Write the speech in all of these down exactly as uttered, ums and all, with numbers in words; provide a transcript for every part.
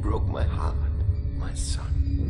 broke my heart, my son.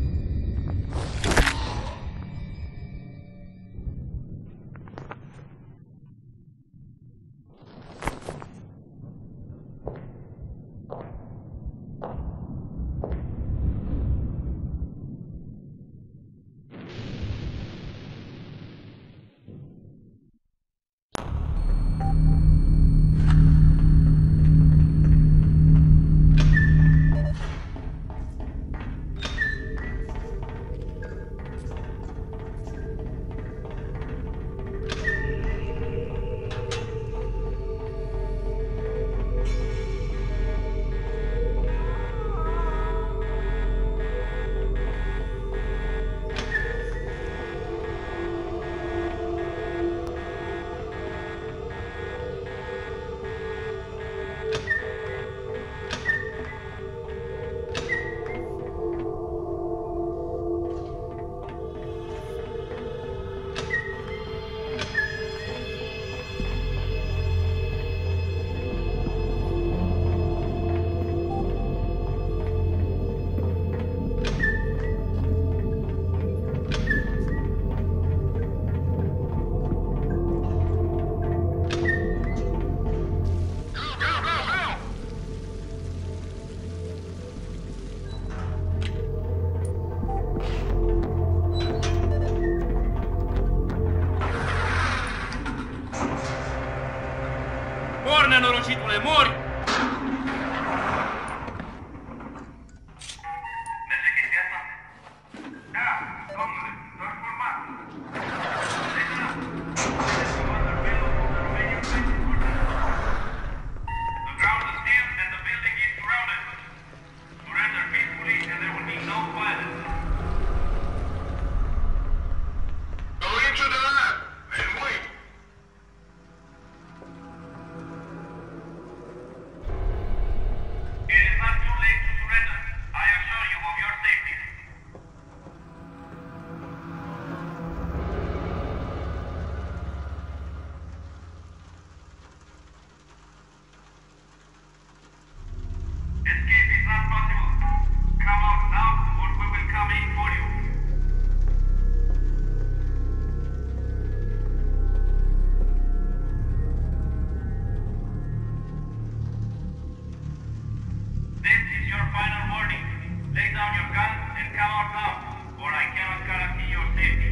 Mori, nenorocitule, mori! Merge chestia asta? Da, domnule, doar format. The ground is still and the building is surrounded. Surrender peacefully and there will be no violence. Go into the lab and wait. It is not too late to surrender. I assure you of your safety. Escape is not possible. Come out now or we will come in for you. This is your final warning. Lay down your guns and come out now, or I cannot guarantee your safety.